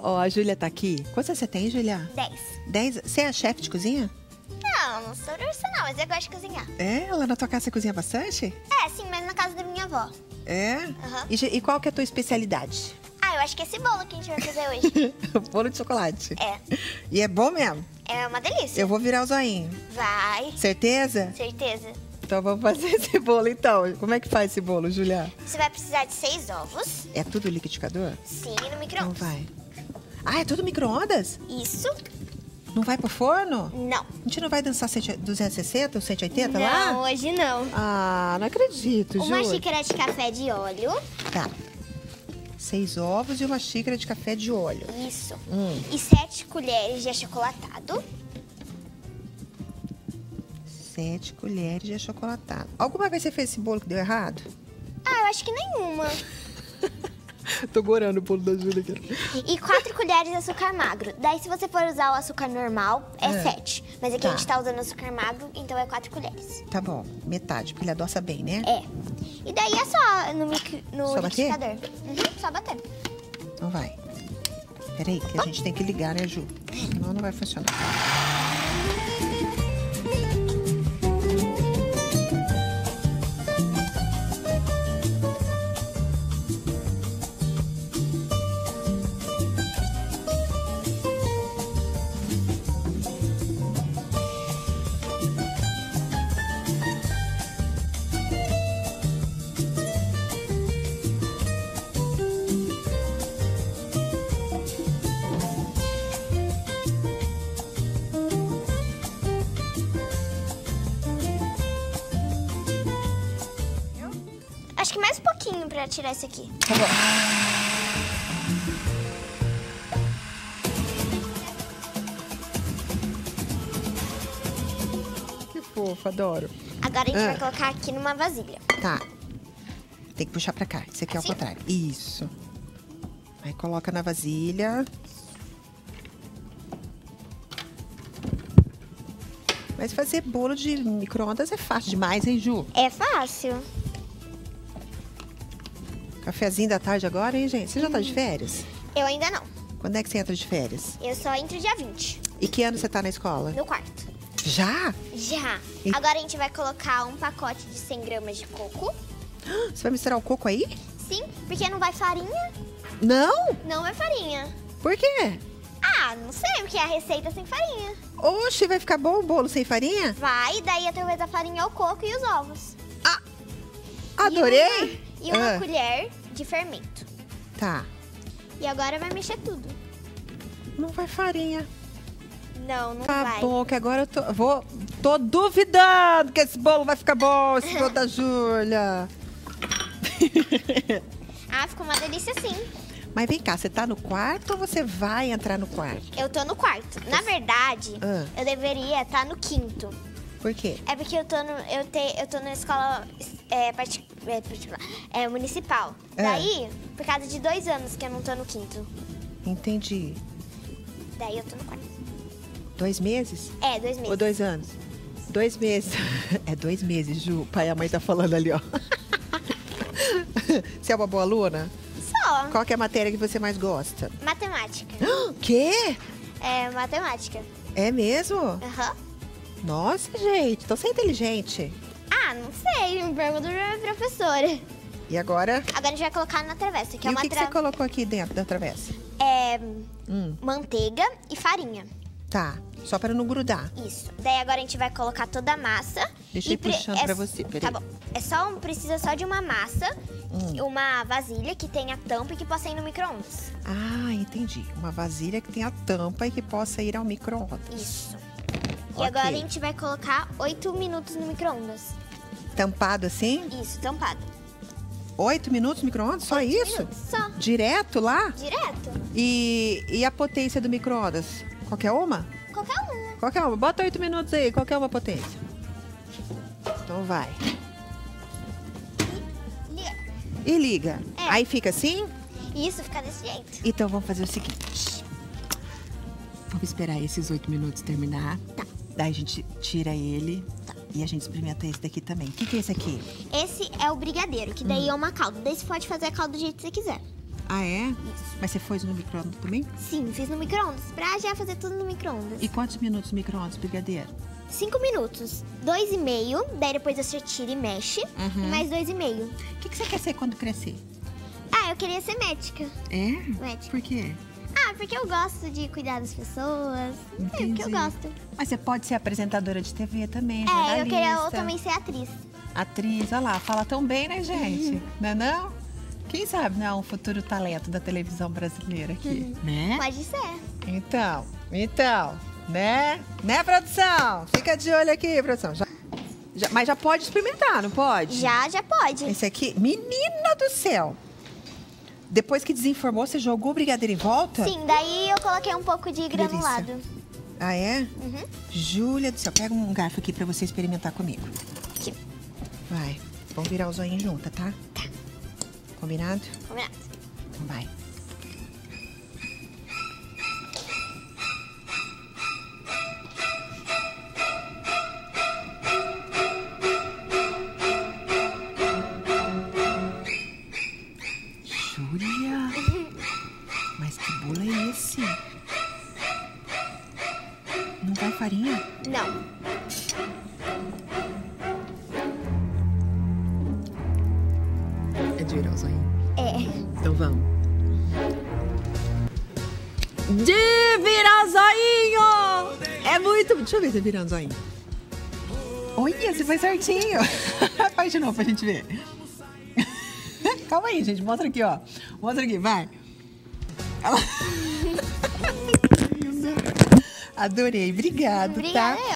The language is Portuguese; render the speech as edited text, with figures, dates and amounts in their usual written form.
Ó, a Júlia tá aqui. Quantos você tem, Júlia? 10. 10? Você é a chefe de cozinha? Não sou profissional, mas eu gosto de cozinhar. É? Lá na tua casa você cozinha bastante? É, sim, mas na casa da minha avó. É? Aham. E qual que é a tua especialidade? Ah, eu acho que esse bolo que a gente vai fazer hoje. Bolo de chocolate. É. E é bom mesmo? É uma delícia. Eu vou virar o zoinho. Vai. Certeza? Certeza. Então vamos fazer esse bolo então. Como é que faz esse bolo, Julia? Você vai precisar de 6 ovos. É tudo liquidificador? Sim, no Então micro-ondas. vai. Ah, é tudo micro-ondas? Isso? Não vai pro forno? Não. A gente não vai dançar 260 ou 180 lá? Não, hoje não. Ah, não acredito, Ju. Uma xícara de café de óleo. Tá. 6 ovos e uma xícara de café de óleo. Isso. E 7 colheres de achocolatado. 7 colheres de achocolatado. Alguma vez você fez esse bolo que deu errado? Ah, eu acho que nenhuma. Tô gorando o bolo da Júlia aqui. E 4 colheres de açúcar magro. Daí, se você for usar o açúcar normal, é 7. Mas aqui Tá. a gente tá usando açúcar magro, então é 4 colheres. Tá bom, metade, porque ele adoça bem, né? É. E daí é só no Só bater? liquidificador. Só bater. Então vai. Peraí, que a gente tem que ligar, né, Ju? Senão não vai funcionar. Acho que mais um pouquinho pra tirar isso aqui. Tá bom. Que fofo, adoro. Agora a gente vai colocar aqui numa vasilha. Tá. Tem que puxar pra cá. Esse aqui é o Assim? contrário. Isso. Aí coloca na vasilha. Mas fazer bolo de micro-ondas é fácil demais, hein, Ju? É fácil. Cafezinho da tarde agora, hein, gente? Você já tá de férias? Eu ainda não. Quando é que você entra de férias? Eu só entro dia 20, E que ano você tá na escola? no quarto. Já? Já. E- Agora a gente vai colocar um pacote de 100 gramas de coco. Você vai misturar o coco aí? Sim, porque não vai farinha. Não? Não vai farinha. Por quê? Ah, não sei, porque é a receita sem farinha. Oxe, vai ficar bom o bolo sem farinha? Vai, daí através da farinha é o coco e os ovos. Adorei! E uma Ah, colher de fermento. Tá. E agora vai mexer tudo. Não vai farinha. Não, não Tá vai. bom, que agora eu tô duvidando que esse bolo vai ficar bom, esse bolo da Júlia. Ah, ficou uma delícia sim. Mas vem cá, você tá no quarto ou você vai entrar no quarto? Eu tô no quarto. Na verdade, Ah. eu deveria estar no quinto. Por quê? É porque eu tô na escola particular, municipal. É. Daí, por causa de 2 anos que eu não tô no quinto. Entendi. Daí eu tô no quarto. 2 meses? É, 2 meses. Ou 2 anos? 2 meses. É 2 meses, Ju. O pai e a mãe tá falando ali, ó. Você é uma boa aluna? Só. Qual que é a matéria que você mais gosta? Matemática. Quê? É, matemática. É mesmo? Aham. Nossa, gente, então você é inteligente. Ah, não sei. Me pergunta pra minha professora. E agora? Agora a gente vai colocar na travessa, que E é o uma que você colocou aqui dentro da travessa? manteiga e farinha. Tá, só para não grudar. Isso. Daí agora a gente vai colocar toda a massa. Deixa eu ir puxando pra você, peraí. Tá bom. Precisa só de uma massa, uma vasilha que tenha tampa e que possa ir no micro-ondas. Ah, entendi. Uma vasilha que tenha tampa e que possa ir ao micro-ondas. Isso. E Ok. agora a gente vai colocar 8 minutos no micro-ondas. Tampado assim? Isso, tampado. 8 minutos no micro-ondas? Só 8 isso? minutos, só. Direto lá? Direto. E a potência do micro-ondas? Qualquer uma? Qualquer uma. Qualquer uma. Bota 8 minutos aí, qualquer uma potência. Então vai. Liga. E liga. É. Aí fica assim? Isso, fica desse jeito. Então vamos fazer o seguinte. Vamos esperar esses 8 minutos terminar. Tá. Daí a gente tira ele. Tá. E a gente experimenta esse daqui também. O que é esse aqui? Esse é o brigadeiro, que daí é uma calda. Daí você pode fazer a calda do jeito que você quiser. Ah, é? Isso. Mas você fez no micro-ondas também? Sim, fiz no micro-ondas. Pra já fazer tudo no micro-ondas. E quantos minutos no micro-ondas, brigadeiro? 5 minutos. 2,5. Daí depois você tira e mexe. Uhum. E mais 2,5. O que você quer ser quando crescer? Ah, eu queria ser médica. É? Médica. Por quê? Ah, porque eu gosto de cuidar das pessoas. É porque eu gosto. Mas você pode ser apresentadora de TV também, É, eu queria jornalista. também ser atriz. Atriz, olha lá, fala tão bem, né, gente? Não é não? Quem sabe, né, um futuro talento da televisão brasileira aqui, né? Pode ser. Então, né? Né, produção? Fica de olho aqui, produção. Mas já pode experimentar, não pode? Já pode. Esse aqui, menina do céu! Depois que desenformou, você jogou o brigadeiro em volta? Sim, daí eu coloquei um pouco de delícia. granulado. Ah, é? Uhum. Júlia do céu, pega um garfo aqui pra você experimentar comigo. Aqui. Vai, vamos virar o zoinho junto, tá? Tá. Combinado? Combinado. Então vai. Júlia! Mas que bolo é esse? Não vai farinha? Não. É de virar o zoinho. É. Então vamos. De virar zoinho! É muito... Deixa eu ver você virando zoinho. Olha, você foi certinho. Faz de novo pra gente ver. Calma aí, gente. Mostra aqui, ó. Mostra aqui, vai. Adorei. Obrigado, Obrigada. tá?